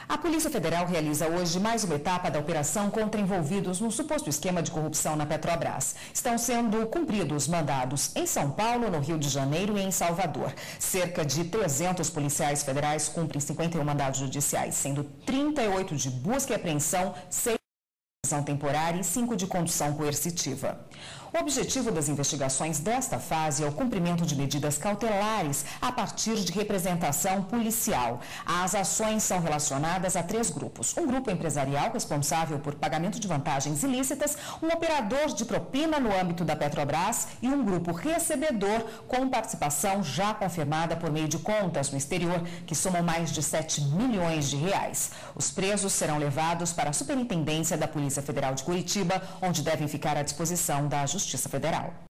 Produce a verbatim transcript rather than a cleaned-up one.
A Polícia Federal realiza hoje mais uma etapa da operação contra envolvidos no suposto esquema de corrupção na Petrobras. Estão sendo cumpridos mandados em São Paulo, no Rio de Janeiro e em Salvador. Cerca de trezentos policiais federais cumprem cinquenta e um mandados judiciais, sendo trinta e oito de busca e apreensão, seis de prisão temporária e cinco de condução coercitiva. O objetivo das investigações desta fase é o cumprimento de medidas cautelares a partir de representação policial. As ações são relacionadas a três grupos. Um grupo empresarial responsável por pagamento de vantagens ilícitas, um operador de propina no âmbito da Petrobras e um grupo recebedor com participação já confirmada por meio de contas no exterior, que somam mais de sete milhões de reais. Os presos serão levados para a Superintendência da Polícia Federal de Curitiba, onde devem ficar à disposição da Justiça Federal.